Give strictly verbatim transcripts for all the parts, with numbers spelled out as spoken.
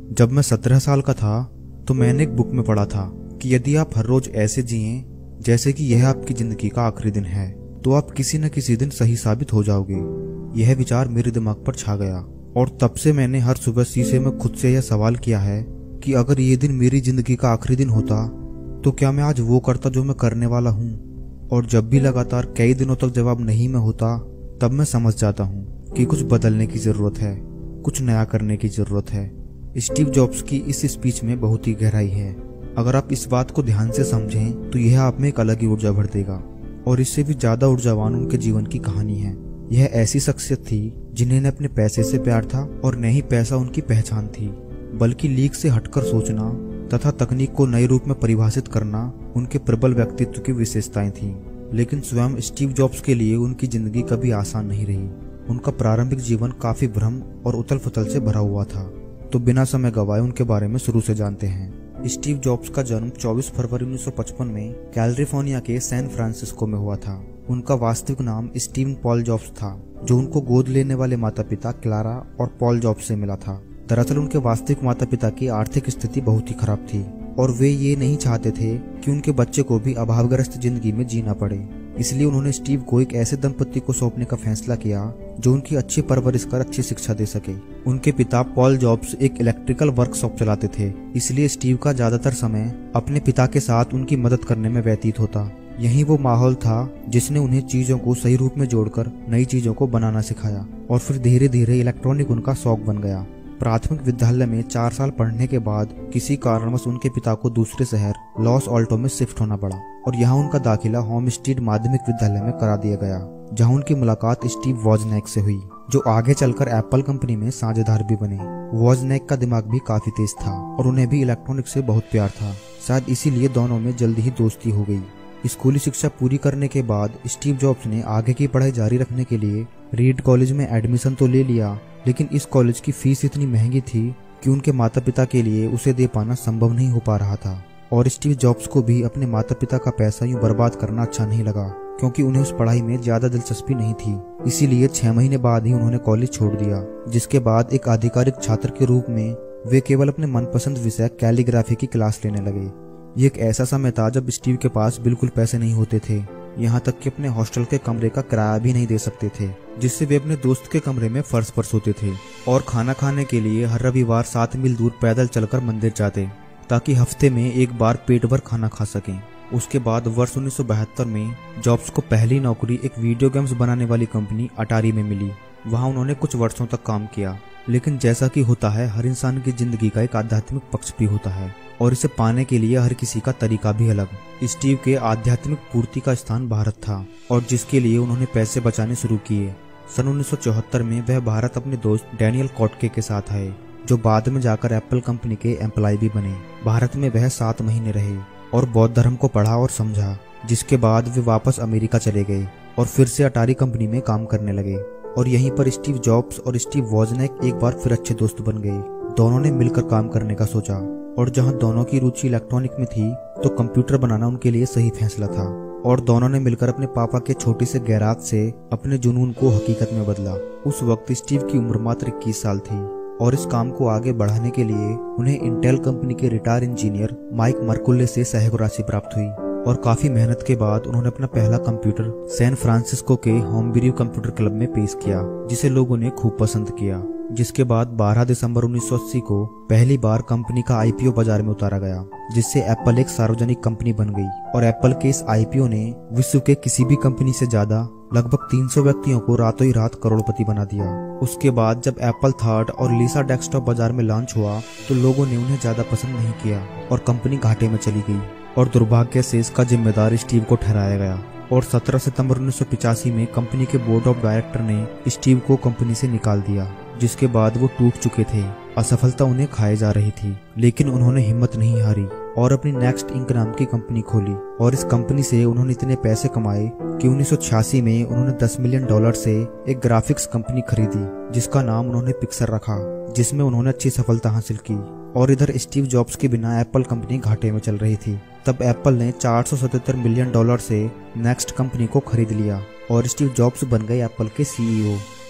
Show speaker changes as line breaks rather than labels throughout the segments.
जब मैं सत्रह साल का था तो मैंने एक बुक में पढ़ा था कि यदि आप हर रोज ऐसे जिएं जैसे कि यह आपकी जिंदगी का आखिरी दिन है तो आप किसी न किसी दिन सही साबित हो जाओगे। यह विचार मेरे दिमाग पर छा गया और तब से मैंने हर सुबह शीशे में खुद से यह सवाल किया है कि अगर ये दिन मेरी जिंदगी का आखिरी दिन होता तो क्या मैं आज वो करता जो मैं करने वाला हूँ। और जब भी लगातार कई दिनों तक जवाब नहीं में होता तब मैं समझ जाता हूँ कि कुछ बदलने की जरूरत है, कुछ नया करने की जरूरत है। स्टीव जॉब्स की इस स्पीच में बहुत ही गहराई है। अगर आप इस बात को ध्यान से समझें तो यह आप में एक अलग ही ऊर्जा भर देगा। और इससे भी ज्यादा ऊर्जावान उनके जीवन की कहानी है। यह ऐसी शख्सियत थी जिन्हें न अपने पैसे से प्यार था और न ही पैसा उनकी पहचान थी, बल्कि लीक से हटकर सोचना तथा तकनीक को नए रूप में परिभाषित करना उनके प्रबल व्यक्तित्व की विशेषताएं थीं। लेकिन स्वयं स्टीव जॉब्स के लिए उनकी जिंदगी कभी आसान नहीं रही। उनका प्रारंभिक जीवन काफी भ्रम और उथल पुथल से भरा हुआ था। तो बिना समय गवाए उनके बारे में शुरू से जानते हैं। स्टीव जॉब्स का जन्म चौबीस फरवरी उन्नीस सौ पचपन में कैलिफोर्निया के सैन फ्रांसिस्को में हुआ था। उनका वास्तविक नाम स्टीवन पॉल जॉब्स था, जो उनको गोद लेने वाले माता पिता क्लारा और पॉल जॉब्स से मिला था। दरअसल उनके वास्तविक माता पिता की आर्थिक स्थिति बहुत ही खराब थी और वे ये नहीं चाहते थे कि उनके बच्चे को भी अभावग्रस्त जिंदगी में जीना पड़े। इसलिए उन्होंने स्टीव को एक ऐसे दंपति को सौंपने का फैसला किया जो उनकी अच्छी परवरिश कर अच्छी शिक्षा दे सके। उनके पिता पॉल जॉब्स एक इलेक्ट्रिकल वर्कशॉप चलाते थे, इसलिए स्टीव का ज्यादातर समय अपने पिता के साथ उनकी मदद करने में व्यतीत होता। यही वो माहौल था जिसने उन्हें चीजों को सही रूप में जोड़कर नई चीजों को बनाना सिखाया और फिर धीरे धीरे इलेक्ट्रॉनिक उनका शौक बन गया। प्राथमिक विद्यालय में चार साल पढ़ने के बाद किसी कारणवश उनके पिता को दूसरे शहर लॉस ऑल्टो में शिफ्ट होना पड़ा और यहाँ उनका दाखिला होमस्टीड माध्यमिक विद्यालय में करा दिया गया, जहाँ उनकी मुलाकात स्टीव वॉजनेक से हुई, जो आगे चलकर एप्पल कंपनी में साझेदार भी बने। वॉजनेक का दिमाग भी काफी तेज था और उन्हें भी इलेक्ट्रॉनिक से बहुत प्यार था। शायद इसीलिए दोनों में जल्दी ही दोस्ती हो गई। स्कूली शिक्षा पूरी करने के बाद स्टीव जॉब्स ने आगे की पढ़ाई जारी रखने के लिए रीड कॉलेज में एडमिशन तो ले लिया, लेकिन इस कॉलेज की फीस इतनी महंगी थी कि उनके माता पिता के लिए उसे दे पाना संभव नहीं हो पा रहा था। और स्टीव जॉब्स को भी अपने माता पिता का पैसा यूं बर्बाद करना अच्छा नहीं लगा, क्योंकि उन्हें उस पढ़ाई में ज्यादा दिलचस्पी नहीं थी। इसीलिए छह महीने बाद ही उन्होंने कॉलेज छोड़ दिया, जिसके बाद एक आधिकारिक छात्र के रूप में वे केवल अपने मनपसंद विषय कैलीग्राफी की क्लास लेने लगे। ये एक ऐसा समय था जब स्टीव के पास बिल्कुल पैसे नहीं होते थे, यहाँ तक कि अपने हॉस्टल के कमरे का किराया भी नहीं दे सकते थे, जिससे वे अपने दोस्त के कमरे में फर्श पर सोते थे। और खाना खाने के लिए हर रविवार सात मील दूर पैदल चलकर मंदिर जाते, ताकि हफ्ते में एक बार पेट भर खाना खा सकें। उसके बाद वर्ष उन्नीस सौ बहत्तर में जॉब्स को पहली नौकरी एक वीडियो गेम्स बनाने वाली कंपनी अटारी में मिली। वहाँ उन्होंने कुछ वर्षों तक काम किया, लेकिन जैसा कि होता है हर इंसान की जिंदगी का एक आध्यात्मिक पक्ष भी होता है और इसे पाने के लिए हर किसी का तरीका भी अलग। स्टीव के आध्यात्मिक पूर्ति का स्थान भारत था और जिसके लिए उन्होंने पैसे बचाने शुरू किए। सन उन्नीस सौ चौहत्तर में वह भारत अपने दोस्त डैनियल कॉटके के साथ आए, जो बाद में जाकर एप्पल कंपनी के एम्प्लॉय भी बने। भारत में वह सात महीने रहे और बौद्ध धर्म को पढ़ा और समझा, जिसके बाद वे वापस अमेरिका चले गए और फिर से अटारी कंपनी में काम करने लगे। और यहीं पर स्टीव जॉब्स और स्टीव वॉजनेक एक बार फिर अच्छे दोस्त बन गए। दोनों ने मिलकर काम करने का सोचा और जहां दोनों की रुचि इलेक्ट्रॉनिक में थी तो कंप्यूटर बनाना उनके लिए सही फैसला था। और दोनों ने मिलकर अपने पापा के छोटे से गैराज से अपने जुनून को हकीकत में बदला। उस वक्त स्टीव की उम्र मात्र इक्कीस साल थी और इस काम को आगे बढ़ाने के लिए उन्हें इंटेल कंपनी के रिटायर इंजीनियर माइक मर्कुल्ले से सहयोग राशि प्राप्त हुई। और काफी मेहनत के बाद उन्होंने अपना पहला कंप्यूटर सैन फ्रांसिस्को के होमब्रू कंप्यूटर क्लब में पेश किया, जिसे लोगों ने खूब पसंद किया। जिसके बाद बारह दिसंबर उन्नीस सौ अस्सी को पहली बार कंपनी का आईपीओ बाजार में उतारा गया, जिससे एप्पल एक सार्वजनिक कंपनी बन गई। और एप्पल के इस आईपीओ ने विश्व के किसी भी कंपनी से ज्यादा लगभग तीन सौ व्यक्तियों को रातों ही रात करोड़पति बना दिया। उसके बाद जब एप्पल थर्ड और लीसा डेस्कटॉप बाजार में लॉन्च हुआ तो लोगों ने उन्हें ज्यादा पसंद नहीं किया और कंपनी घाटे में चली गई और दुर्भाग्य से इसका जिम्मेदार स्टीव को ठहराया गया। और सत्रह सितंबर उन्नीस सौ पिचासी में कंपनी के बोर्ड ऑफ डायरेक्टर ने स्टीव को कंपनी से निकाल दिया, जिसके बाद वो टूट चुके थे। असफलता उन्हें खाए जा रही थी, लेकिन उन्होंने हिम्मत नहीं हारी और अपनी नेक्स्ट इंक नाम की कंपनी खोली। और इस कंपनी से उन्होंने इतने पैसे कमाए कि उन्नीस सौ छियासी में उन्होंने दस मिलियन डॉलर से एक ग्राफिक्स कंपनी खरीदी, जिसका नाम उन्होंने पिक्सर रखा, जिसमें उन्होंने अच्छी सफलता हासिल की। और इधर स्टीव जॉब्स के बिना एप्पल कंपनी घाटे में चल रही थी। तब एप्पल ने चार सौ सतहत्तर मिलियन डॉलर से नेक्स्ट कंपनी को खरीद लिया और स्टीव जॉब्स बन गए एप्पल के सीईओ।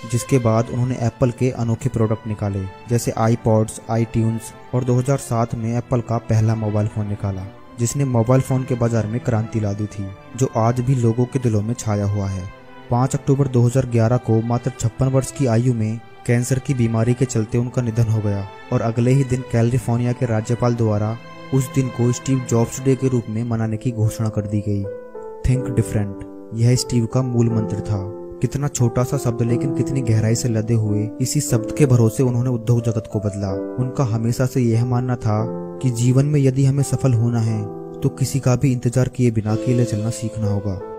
जिसके बाद उन्होंने एप्पल के अनोखे प्रोडक्ट निकाले, जैसे आईपॉड्स, आईट्यून्स, और दो हज़ार सात में एप्पल का पहला मोबाइल फोन निकाला, जिसने मोबाइल फोन के बाजार में क्रांति ला दी थी, जो आज भी लोगों के दिलों में छाया हुआ है। पाँच अक्टूबर दो हज़ार ग्यारह को मात्र छप्पन वर्ष की आयु में कैंसर की बीमारी के चलते उनका निधन हो गया और अगले ही दिन कैलिफोर्निया के राज्यपाल द्वारा उस दिन को स्टीव जॉब्स डे के रूप में मनाने की घोषणा कर दी गई। थिंक डिफरेंट, यह स्टीव का मूल मंत्र था। कितना छोटा सा शब्द लेकिन कितनी गहराई से लदे हुए इसी शब्द के भरोसे उन्होंने उद्योग जगत को बदला। उनका हमेशा से यह मानना था कि जीवन में यदि हमें सफल होना है तो किसी का भी इंतजार किए बिना अकेले चलना सीखना होगा।